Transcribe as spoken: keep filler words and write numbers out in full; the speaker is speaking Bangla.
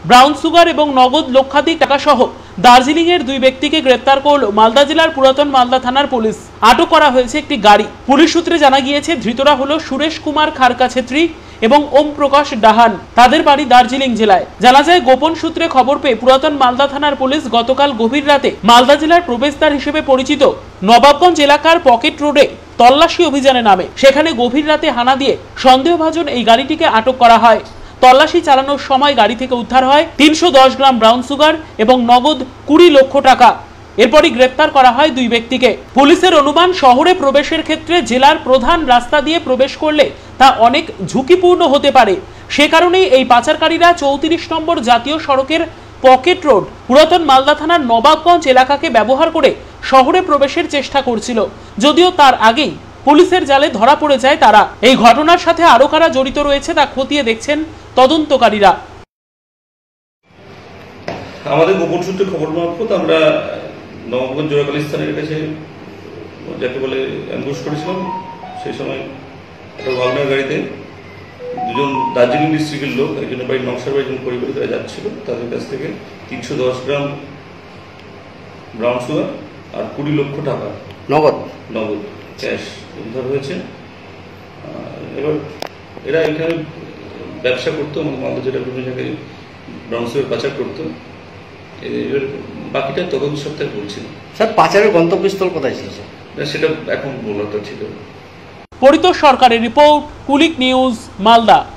ব্রাউন সুগার এবং নগদ লক্ষাধিক টাকা সহ দার্জিলিং এর দুই ব্যক্তিকে গ্রেপ্তার করল মালদা জেলার পুরাতন মালদা থানার পুলিশ। আটক করা হয়েছে একটি গাড়ি। পুলিশ সূত্রে জানা গিয়েছে ধৃতরা হলো সুরেশ কুমার খারকা ছেত্রী এবং ওম প্রকাশ ডাহান। তাদের বাড়ি দার্জিলিং জেলায়। জানা যায় গোপন সূত্রে খবর পেয়ে পুরাতন মালদা থানার পুলিশ গতকাল গভীর রাতে মালদা জেলার প্রবেশদ্বার হিসেবে পরিচিত নবাবগঞ্জ এলাকার পকেট রোডে তল্লাশি অভিযানে নামে। সেখানে গভীর রাতে হানা দিয়ে সন্দেহভাজন এই গাড়িটিকে আটক করা হয়। তল্লাশি চালানোর সময় গাড়ি থেকে উদ্ধার হয় তিনশো দশ গ্রাম ব্রাউন সুগার এবং নগদ কুড়ি লক্ষ টাকা। এরপরই গ্রেপ্তার করা হয় দুই ব্যক্তিকে। পুলিশের অনুমান, শহরে প্রবেশের ক্ষেত্রে জেলার প্রধান রাস্তা দিয়ে প্রবেশ করলে তা অনেক ঝুঁকিপূর্ণ হতে পারে। সে কারণেই এই পাচারকারীরা চৌত্রিশ নম্বর জাতীয় সড়কের পকেট রোড পুরাতন মালদা থানার নবাবগঞ্জ এলাকাকে ব্যবহার করে শহরে প্রবেশের চেষ্টা করছিল। যদিও তার আগেই পুলিশের জালে ধরা পড়ে যায় তারা। এই ঘটনার সাথে আরো কারা জড়িত রয়েছে তা খতিয়ে দেখছেন তদন্তকারীরা। আমাদের গোপন সূত্রে খবর মারফত আমরা নবাবগঞ্জ জোড়াকালী স্থানের কাছে যাকে বলে অ্যাম্বুশ করেছিলাম। সেই সময় একটা ওয়াগনার গাড়িতে দুজন দার্জিলিং ডিস্ট্রিক্টের লোক, একজনের বাড়ি নকশার বাড়ি, একজন পরিবারে তারা যাচ্ছিল। তাদের কাছ থেকে তিনশো দশ গ্রাম ব্রাউন সুগার আর কুড়ি লক্ষ টাকা নগদ নগদ ক্যাশ উদ্ধার হয়েছে। এবার এরা এখানে ব্যবসা করতো, আমাদের মালদা জেলার বিভিন্ন জায়গায় ব্রাউন সুগার পাচার করতো। এবার বাকিটা তদন্ত সপ্তাহে বলছিল। স্যার, পাচারের গন্তব্যস্থল কোথায় ছিল স্যার? সেটা এখন বলাটা ছিল। পরিতোষ সরকারের রিপোর্ট, কুলিক নিউজ, মালদা।